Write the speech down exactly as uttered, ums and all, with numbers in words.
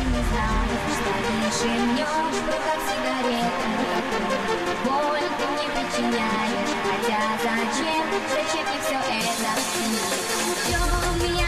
даже не знаю, что дышим днем в руках сигарета. Боль ты мне причиняешь, хотя зачем, зачем мне все это? Ждем меня.